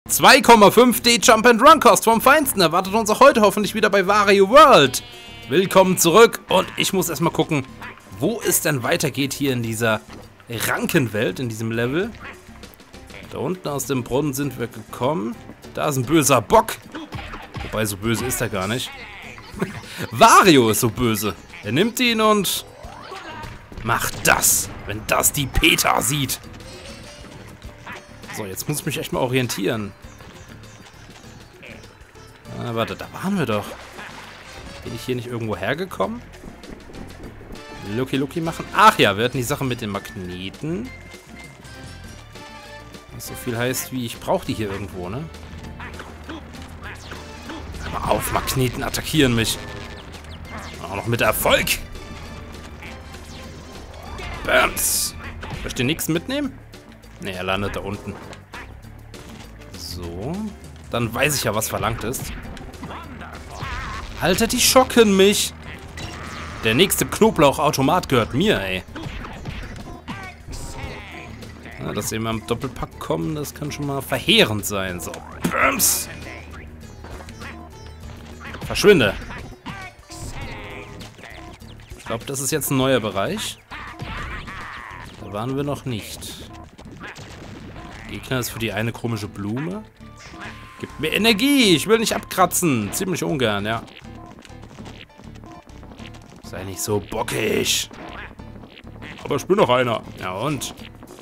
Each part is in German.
2,5D Jump and Run Kost vom Feinsten erwartet uns auch heute hoffentlich wieder bei Wario World. Willkommen zurück und ich muss erstmal gucken, wo es denn weitergeht hier in dieser Rankenwelt, in diesem Level. Da unten aus dem Brunnen sind wir gekommen. Da ist ein böser Bock. Wobei, so böse ist er gar nicht. Wario ist so böse. Er nimmt ihn und macht das, wenn das die Peter sieht. So, jetzt muss ich mich echt mal orientieren. Ah, warte, da waren wir doch. Bin ich hier nicht irgendwo hergekommen? Lucky machen. Ach ja, wir hatten die Sache mit den Magneten. Was so viel heißt wie, ich brauche die hier irgendwo, ne? Hör mal auf, Magneten attackieren mich. Auch noch mit Erfolg. Bams. Soll ich den nächsten mitnehmen? Ne, er landet da unten. So. Dann weiß ich ja, was verlangt ist. Alter, die schocken mich. Der nächste Knoblauchautomat gehört mir, ey. Ja, dass sie immer im Doppelpack kommen, das kann schon mal verheerend sein. So. Bams. Verschwinde. Ich glaube, das ist jetzt ein neuer Bereich. Da waren wir noch nicht. Gegner ist für die eine komische Blume. Gibt mir Energie. Ich will nicht abkratzen. Ziemlich ungern, ja. Sei nicht so bockig. Aber ich bin noch einer. Ja und?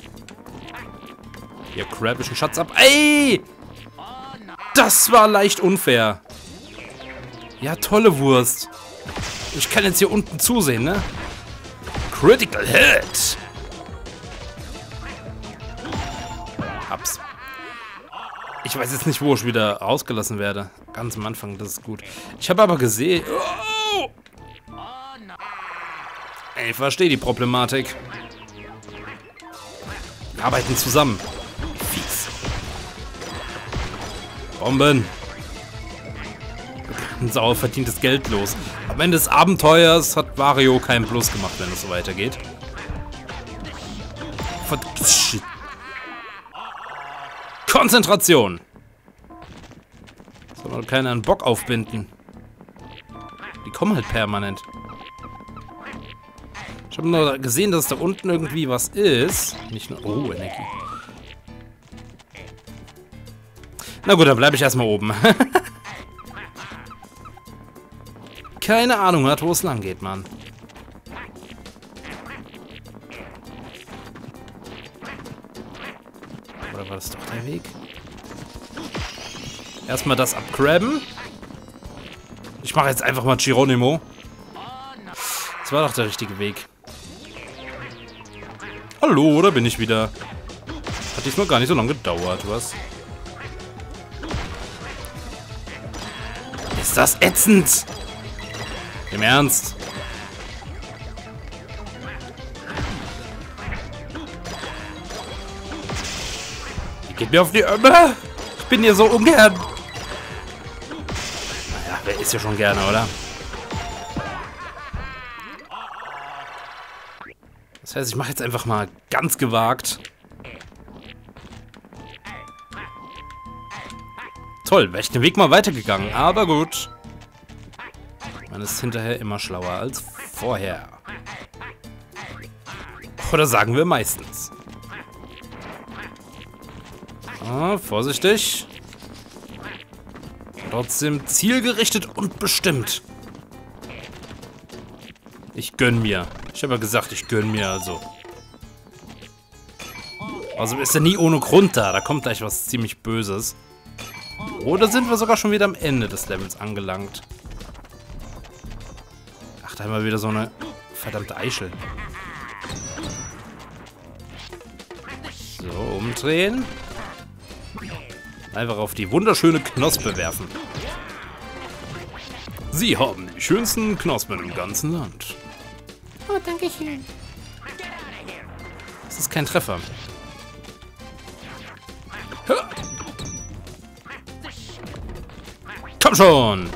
Hier grab ich einen Schatz ab. Ey! Das war leicht unfair. Ja, tolle Wurst. Ich kann jetzt hier unten zusehen, ne? Critical Hit. Hab's. Ich weiß jetzt nicht, wo ich wieder rausgelassen werde. Ganz am Anfang, das ist gut. Ich habe aber gesehen... Oh! Ich verstehe die Problematik. Wir arbeiten zusammen. Fies. Bomben. Ein sauer verdientes Geld los. Am Ende des Abenteuers hat Wario keinen Plus gemacht, wenn es so weitergeht. Shit. Konzentration! Soll man keiner einen Bock aufbinden? Die kommen halt permanent. Ich habe nur gesehen, dass da unten irgendwie was ist. Nicht nur... Oh, Energie. Na gut, dann bleibe ich erstmal oben. Keine Ahnung hat, wo es lang geht, Mann. Oder war das doch der Weg? Erstmal das abgraben. Ich mache jetzt einfach mal Geronimo. Das war doch der richtige Weg. Hallo, da bin ich wieder. Hat diesmal gar nicht so lange gedauert, was? Ist das ätzend? Im Ernst? Die geht mir auf die Ömme. Ich bin hier so ungern. Naja, wer ist ja schon gerne, oder? Das heißt, ich mache jetzt einfach mal ganz gewagt. Toll, wäre ich den Weg mal weitergegangen, aber gut. Man ist hinterher immer schlauer als vorher. Oder sagen wir meistens. Ah, vorsichtig. Trotzdem zielgerichtet und bestimmt. Ich gönn mir. Ich habe ja gesagt, ich gönn mir also. Also ist er nie ohne Grund da. Da kommt gleich was ziemlich Böses. Oder sind wir sogar schon wieder am Ende des Levels angelangt? Ach, da haben wir wieder so eine verdammte Eichel. So, umdrehen. Einfach auf die wunderschöne Knospe werfen. Sie haben die schönsten Knospen im ganzen Land. Oh, danke schön. Das ist kein Treffer. Komm schon!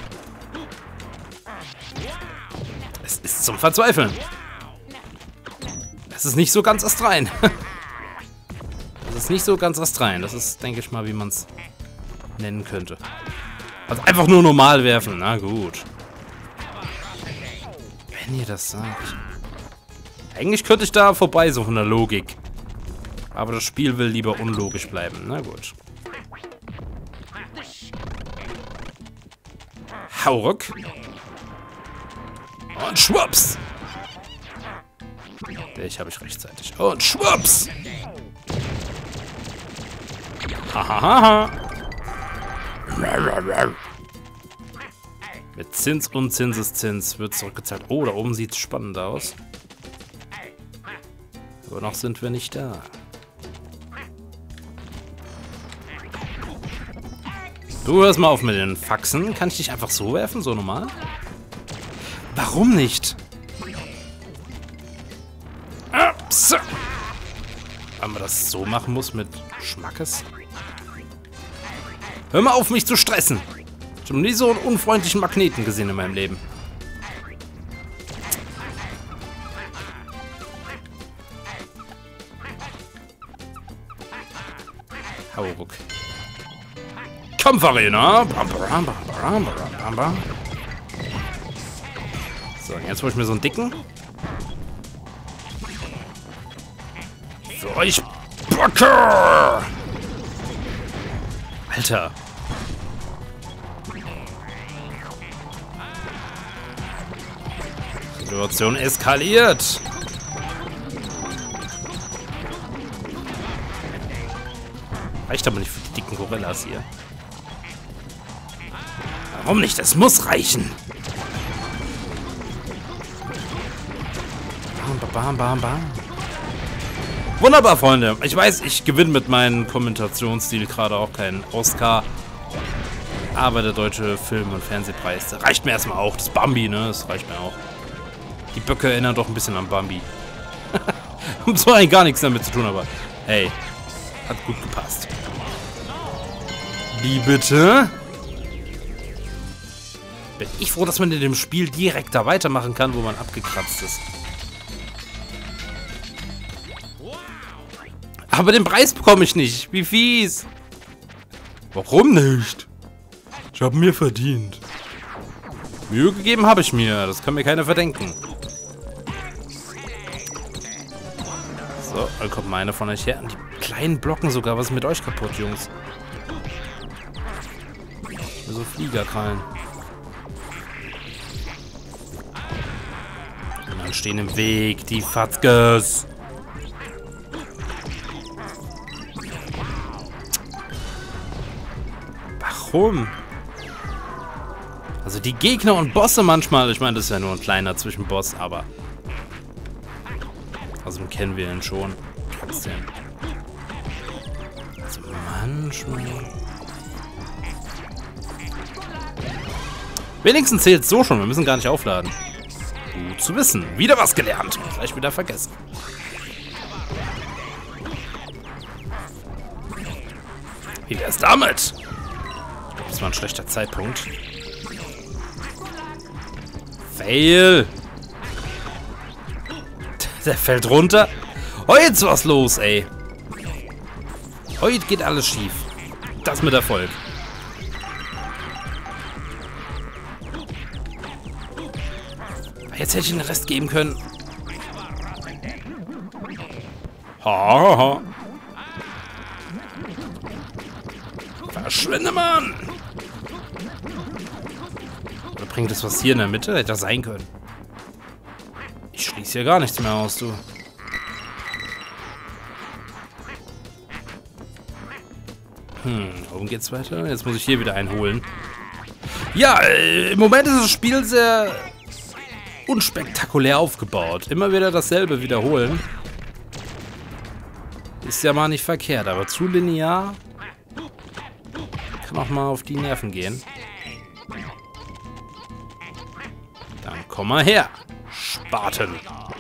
Es ist zum Verzweifeln. Es ist nicht so ganz astrein. Das ist nicht so ganz astrein. Das ist, denke ich mal, wie man es nennen könnte. Also einfach nur normal werfen. Na gut. Wenn ihr das sagt. Eigentlich könnte ich da vorbei, so von der Logik. Aber das Spiel will lieber unlogisch bleiben. Na gut. Hau ruck. Und schwupps. Ich habe ich rechtzeitig. Und schwupps. Hahaha. Mit Zins und Zinseszins wird zurückgezahlt. Oh, da oben sieht es spannend aus. Aber noch sind wir nicht da. Du hörst mal auf mit den Faxen. Kann ich dich einfach so werfen, so normal? Warum nicht? Ups. Wenn man das so machen muss mit Schmackes? Hör mal auf, mich zu stressen. Ich habe nie so einen unfreundlichen Magneten gesehen in meinem Leben. Hauruck. Kampfarena. So, jetzt hole ich mir so einen dicken. Für euch Backe! Alter. Die Situation eskaliert. Reicht aber nicht für die dicken Gorillas hier. Warum nicht? Es muss reichen. Bam, bam, bam. Wunderbar, Freunde. Ich weiß, ich gewinne mit meinem Kommentationsstil gerade auch keinen Oscar. Aber der deutsche Film- und Fernsehpreis, der reicht mir erstmal auch. Das Bambi, ne? Das reicht mir auch. Die Böcke erinnern doch ein bisschen an Bambi. So eigentlich gar nichts damit zu tun, aber hey, hat gut gepasst. Wie bitte? Bin ich froh, dass man in dem Spiel direkt da weitermachen kann, wo man abgekratzt ist. Aber den Preis bekomme ich nicht. Wie fies. Warum nicht? Ich habe mir verdient. Mühe gegeben habe ich mir. Das kann mir keiner verdenken. So, dann kommt meine von euch her. Und die kleinen Blocken sogar. Was ist mit euch kaputt, Jungs? So Fliegerkrallen. Und dann stehen im Weg die Fatzkes. Warum? Also die Gegner und Bosse manchmal, ich meine, das ist ja nur ein kleiner Zwischenboss, aber also kennen wir ihn schon. Trotzdem. Also manchmal. Wenigstens zählt es so schon, wir müssen gar nicht aufladen. Gut zu wissen. Wieder was gelernt. Gleich wieder vergessen. Wie wär's damit? Das war ein schlechter Zeitpunkt. Fail! Der fällt runter. Heute ist was los, ey. Heute geht alles schief. Das mit Erfolg. Jetzt hätte ich den Rest geben können. Ha, ha. Verschwinde, Mann! Oder bringt es was hier in der Mitte? Hätte das sein können. Ich schließe hier gar nichts mehr aus, du. Warum geht's weiter? Jetzt muss ich hier wieder einholen. Ja, im Moment ist das Spiel sehr unspektakulär aufgebaut. Immer wieder dasselbe wiederholen. Ist ja mal nicht verkehrt, aber zu linear kann auch mal auf die Nerven gehen. Dann komm mal her, Spaten.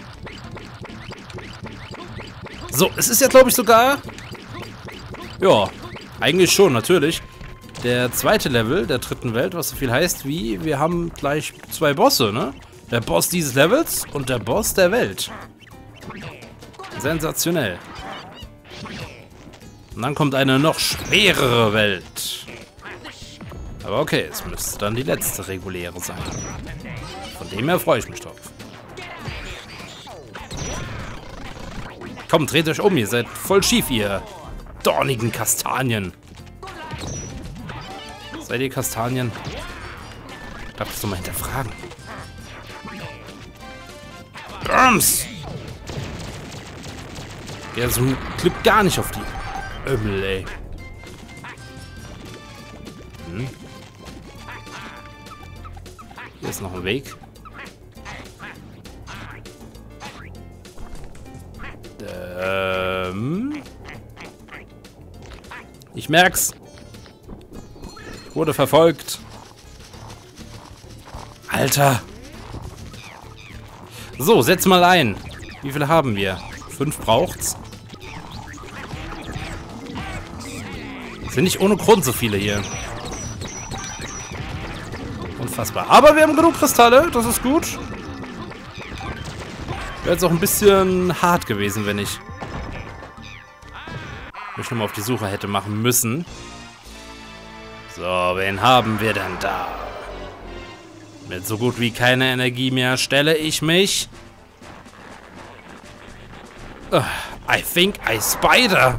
So, es ist ja, glaube ich, sogar... Ja, eigentlich schon, natürlich. Der zweite Level der dritten Welt, was so viel heißt wie, wir haben gleich 2 Bosse, ne? Der Boss dieses Levels und der Boss der Welt. Sensationell. Und dann kommt eine noch schwerere Welt. Aber okay, es müsste dann die letzte reguläre sein. Von dem her freue ich mich drauf. Komm, dreht euch um, ihr seid voll schief, ihr dornigen Kastanien. Seid ihr Kastanien? Darf ich das doch mal hinterfragen? Bams! Der so Glück gar nicht auf die Ömmel, ey. Hier ist noch ein Weg. Ich merk's. Ich wurde verfolgt. Alter. So, setz mal ein. Wie viele haben wir? 5 braucht's. Sind nicht ohne Grund so viele hier. Unfassbar. Aber wir haben genug Kristalle, das ist gut. Wäre jetzt auch ein bisschen hart gewesen, wenn ich mich nochmal auf die Suche hätte machen müssen. So, wen haben wir denn da? Mit so gut wie keiner Energie mehr stelle ich mich. I think I spider.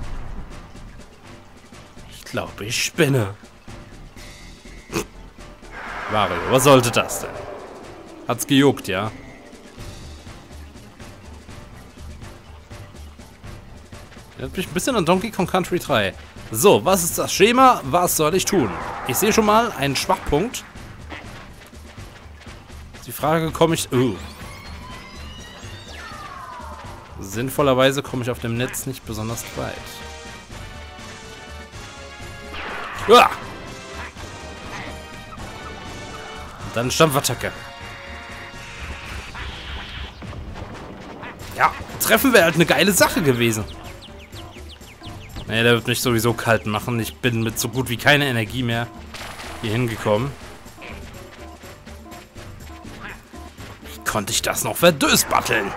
Ich glaube, ich spinne. Wario, was sollte das denn? Hat's gejuckt, ja? Erinnert mich ein bisschen an Donkey Kong Country 3. So, was ist das Schema? Was soll ich tun? Ich sehe schon mal einen Schwachpunkt. Die Frage, komme ich... Sinnvollerweise komme ich auf dem Netz nicht besonders weit. Uah! Und dann Stampfattacke. Ja, Treffen wäre halt eine geile Sache gewesen. Nee, der wird mich sowieso kalt machen. Ich bin mit so gut wie keine Energie mehr hier hingekommen. Wie konnte ich das noch verdösbatteln?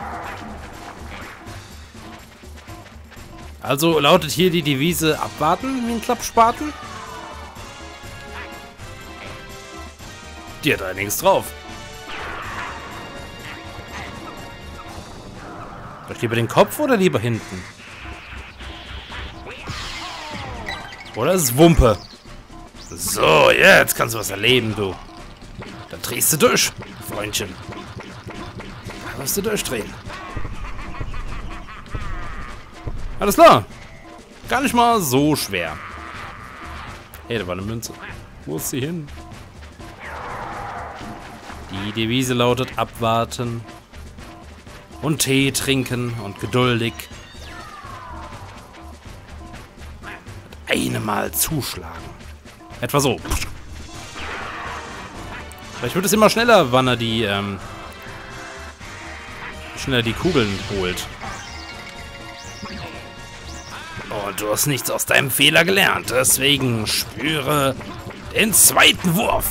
Also lautet hier die Devise abwarten wie ein Klappspaten? Die hat einiges drauf. Soll ich lieber den Kopf oder lieber hinten? Oder ist es Wumpe? So, jetzt kannst du was erleben, du. Dann drehst du durch, Freundchen. Da wirst du durchdrehen. Alles klar. Gar nicht mal so schwer. Hey, da war eine Münze. Wo ist sie hin? Die Devise lautet abwarten. Und Tee trinken und geduldig. Eine Mal zuschlagen. Etwa so. Vielleicht wird es immer schneller, wann er die, schneller die Kugeln holt. Und du hast nichts aus deinem Fehler gelernt. Deswegen spüre den zweiten Wurf.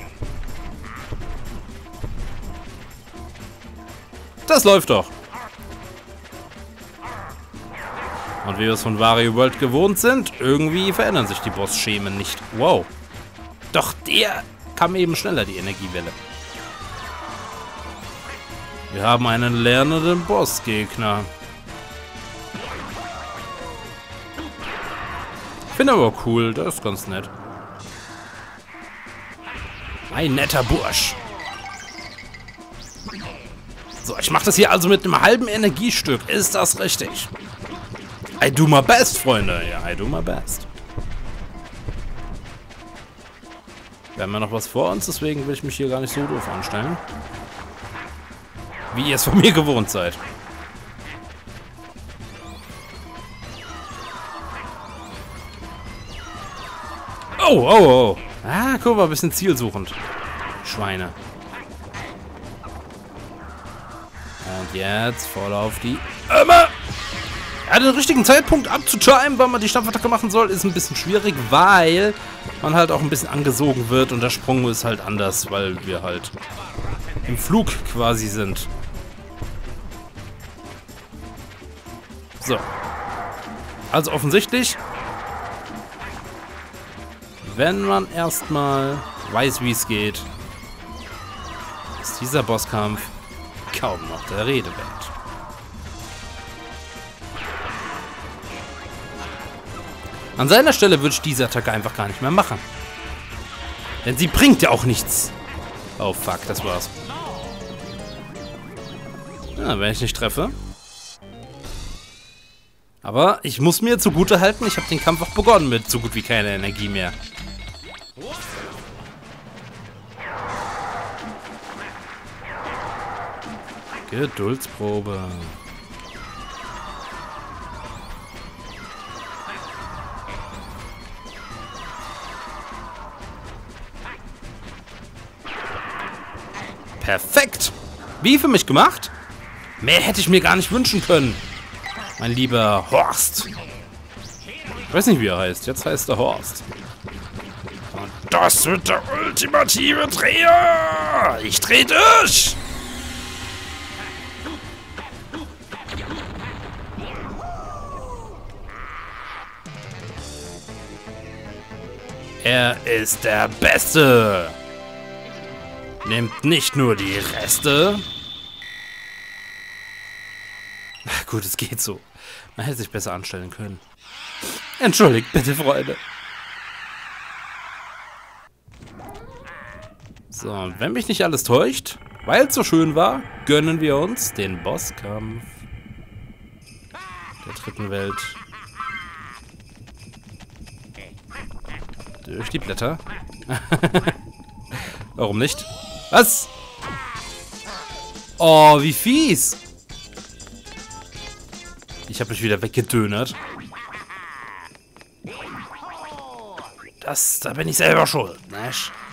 Das läuft doch. Und wie wir es von Wario World gewohnt sind, irgendwie verändern sich die Boss-Schemen nicht. Wow. Doch der kam eben schneller, die Energiewelle. Wir haben einen lernenden Bossgegner. Finde aber cool, das ist ganz nett. Ein netter Bursch. So, ich mache das hier also mit einem halben Energiestück. Ist das richtig? I do my best, Freunde. Ja, I do my best. Wir haben ja noch was vor uns, deswegen will ich mich hier gar nicht so doof anstellen. Wie ihr es von mir gewohnt seid. Oh, oh, oh. Ah, guck mal, ein bisschen zielsuchend. Schweine. Und jetzt voll auf die Ömme. Ja, den richtigen Zeitpunkt abzuchimen, wann man die Stampfattacke machen soll, ist ein bisschen schwierig, weil man halt auch ein bisschen angesogen wird und der Sprung ist halt anders, weil wir halt im Flug quasi sind. So. Also offensichtlich wenn man erstmal weiß, wie es geht, ist dieser Bosskampf kaum noch der Rede wert. An seiner Stelle würde ich diese Attacke einfach gar nicht mehr machen. Denn sie bringt ja auch nichts. Oh fuck, das war's. Ja, wenn ich nicht treffe. Aber ich muss mir zugute halten, ich habe den Kampf auch begonnen mit so gut wie keiner Energie mehr. Geduldsprobe. Perfekt! Wie für mich gemacht? Mehr hätte ich mir gar nicht wünschen können. Mein lieber Horst. Ich weiß nicht, wie er heißt. Jetzt heißt er Horst. Und das wird der ultimative Dreher! Ich dreh durch! Er ist der Beste! Nehmt nicht nur die Reste. Ach gut, es geht so. Man hätte sich besser anstellen können. Entschuldigt bitte, Freunde. So, und wenn mich nicht alles täuscht, weil es so schön war, gönnen wir uns den Bosskampf der dritten Welt. Durch die Blätter. Warum nicht? Was? Oh, wie fies. Ich habe mich wieder weggedönert. Da bin ich selber schuld, ne?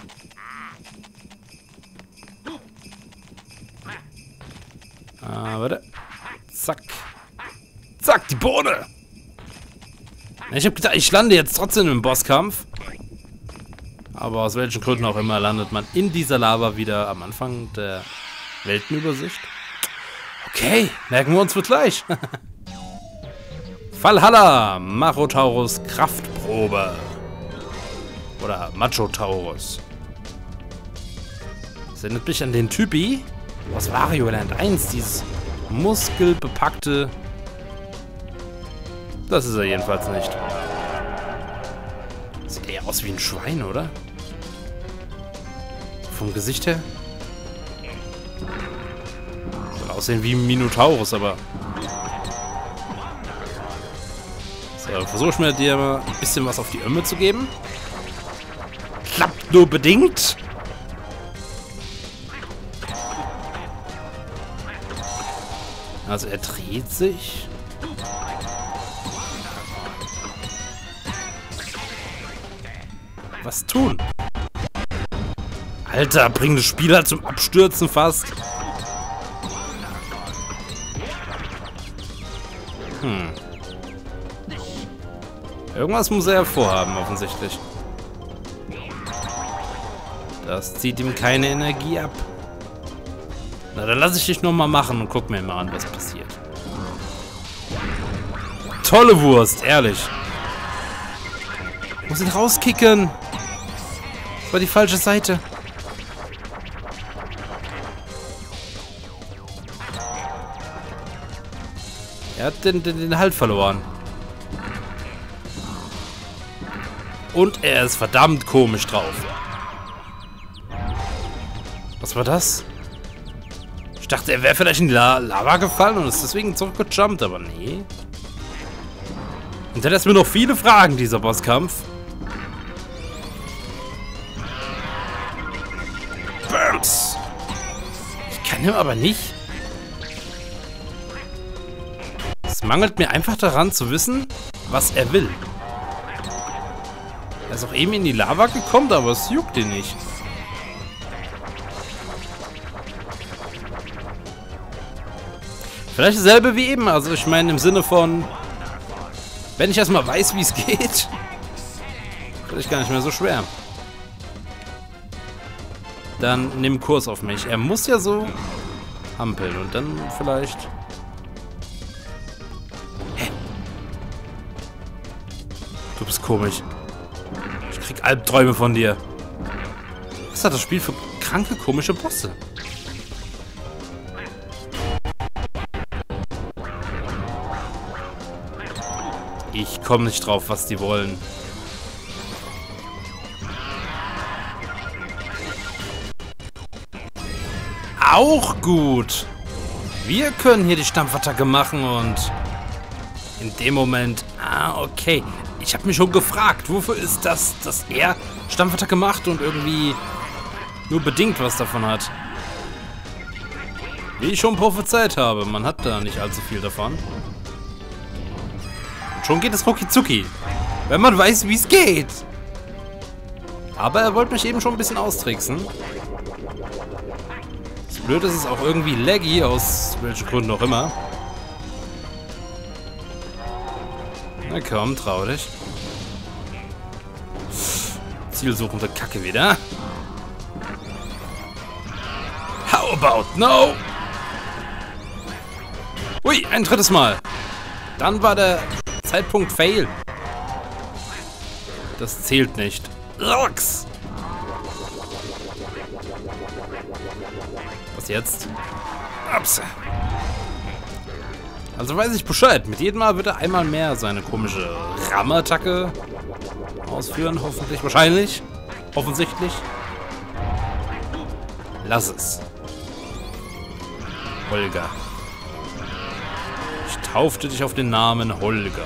Warte. Zack. Zack, die Bohne. Ich habe gedacht, ich lande jetzt trotzdem im Bosskampf. Aber aus welchen Gründen auch immer landet man in dieser Lava wieder am Anfang der Weltenübersicht. Okay, merken wir uns für gleich. Valhalla, Marotaurus Kraftprobe. Oder Machotaurus. Das erinnert mich an den Typi aus Wario Land 1, dieses muskelbepackte. Das ist er jedenfalls nicht. Sieht eher aus wie ein Schwein, oder? Vom Gesicht her. Soll aussehen wie ein Minotaurus, aber. So, versuche ich mir dir mal ein bisschen was auf die Ömme zu geben. Klappt nur bedingt. Also er dreht sich. Was tun? Alter, bring das Spiel halt zum Abstürzen fast. Irgendwas muss er ja vorhaben, offensichtlich. Das zieht ihm keine Energie ab. Na, dann lasse ich dich nochmal machen und guck mir mal an, was passiert. Tolle Wurst, ehrlich. Ich muss ihn rauskicken. Das war die falsche Seite. Er hat den Halt verloren. Und er ist verdammt komisch drauf. Was war das? Ich dachte, er wäre vielleicht in die Lava gefallen und ist deswegen zurückgejumpt, aber nee. Und dann lässt mir noch viele Fragen, dieser Bosskampf. Bams! Ich kann ihm aber nicht. Es mangelt mir einfach daran zu wissen, was er will. Er ist auch eben in die Lava gekommen, aber es juckt ihn nicht. Vielleicht dasselbe wie eben, also ich meine im Sinne von, wenn ich erstmal weiß, wie es geht, vielleicht gar nicht mehr so schwer. Dann nimm Kurs auf mich. Er muss ja so hampeln und dann vielleicht... Hä? Du bist komisch. Ich krieg Albträume von dir. Was hat das Spiel für kranke, komische Bosse? Ich komme nicht drauf, was die wollen. Auch gut. Wir können hier die Stampfattacke machen und in dem Moment... Ah, okay. Ich habe mich schon gefragt, wofür ist das, dass er Stampfattacke macht und irgendwie nur bedingt was davon hat. Wie ich schon prophezeit habe, man hat da nicht allzu viel davon. Und schon geht es rucki zucki, wenn man weiß, wie es geht. Aber er wollte mich eben schon ein bisschen austricksen. Das Blöde ist, es auch irgendwie laggy, aus welchen Gründen auch immer. Na komm, trau dich. Zielsuchende Kacke wieder. How about no? Ui, ein drittes Mal. Dann war der Zeitpunkt fail. Das zählt nicht. Rocks! Was jetzt? Ups. Also weiß ich Bescheid. Mit jedem Mal wird er einmal mehr seine komische Rammattacke ausführen. Hoffentlich. Wahrscheinlich. Offensichtlich. Lass es. Holger. Ich taufte dich auf den Namen Holger.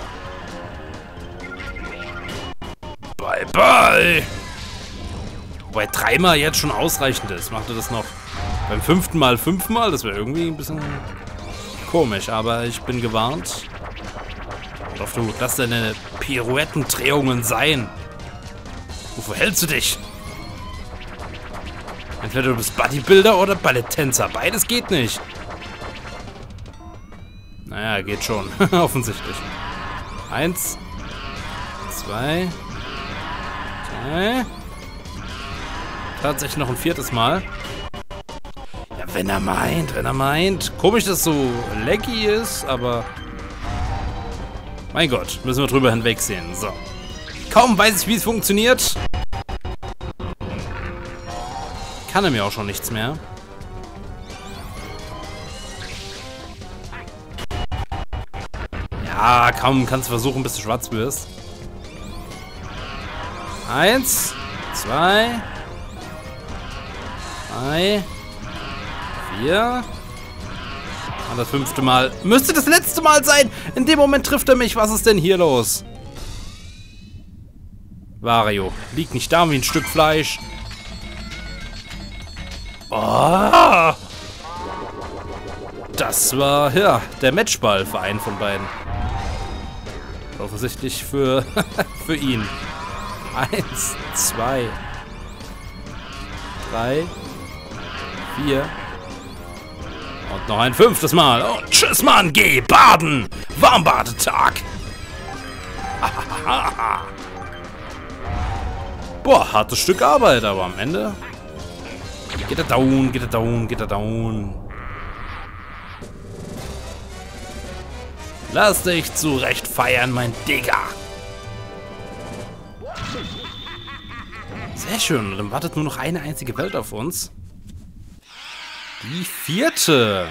Bye, bye. Wobei 3-mal jetzt schon ausreichend ist. Macht er das noch beim 5. Mal 5-mal? Das wäre irgendwie ein bisschen komisch, aber ich bin gewarnt. Doch du, lass deine Pirouettendrehungen sein. Wofür hältst du dich? Entweder du bist Bodybuilder oder Balletttänzer. Beides geht nicht. Naja, geht schon. Offensichtlich. 1, 2, 3. Tatsächlich noch ein 4. Mal. Ja, wenn er meint. Komisch, dass es so laggy ist, aber... Mein Gott, müssen wir drüber hinwegsehen. So. Kaum weiß ich, wie es funktioniert. Kann er mir auch schon nichts mehr. Ja, kaum kannst du versuchen, bis du schwarz wirst. 1, 2, 3, 4. Und das 5. Mal. Müsste das letzte Mal sein. In dem Moment trifft er mich. Was ist denn hier los? Wario, liegt nicht da wie ein Stück Fleisch. Oh! Das war, ja, der Matchball für einen von beiden. Offensichtlich für, für ihn. 1, 2, 3, 4. Und noch ein 5. Mal. Und tschüss, Mann, geh baden. Warmbadetag. Boah, hartes Stück Arbeit, aber am Ende geht er down, geht er down, geht er down. Lass dich zurecht feiern, mein Digga. Sehr schön, und dann wartet nur noch eine einzige Welt auf uns. Die 4.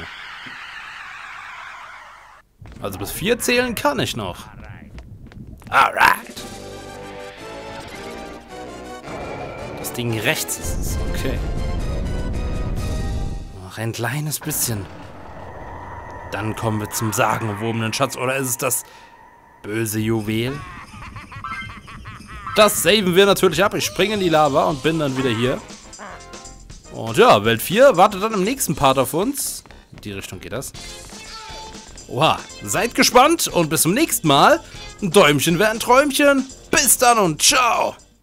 Also bis 4 zählen kann ich noch. Alright. Das Ding rechts ist es, okay. Noch ein kleines bisschen. Dann kommen wir zum sagenumwobenen Schatz. Oder ist es das böse Juwel? Das saven wir natürlich ab. Ich springe in die Lava und bin dann wieder hier. Und ja, Welt 4 wartet dann im nächsten Part auf uns. In die Richtung geht das. Oha, seid gespannt und bis zum nächsten Mal. Ein Däumchen wäre ein Träumchen. Bis dann und ciao.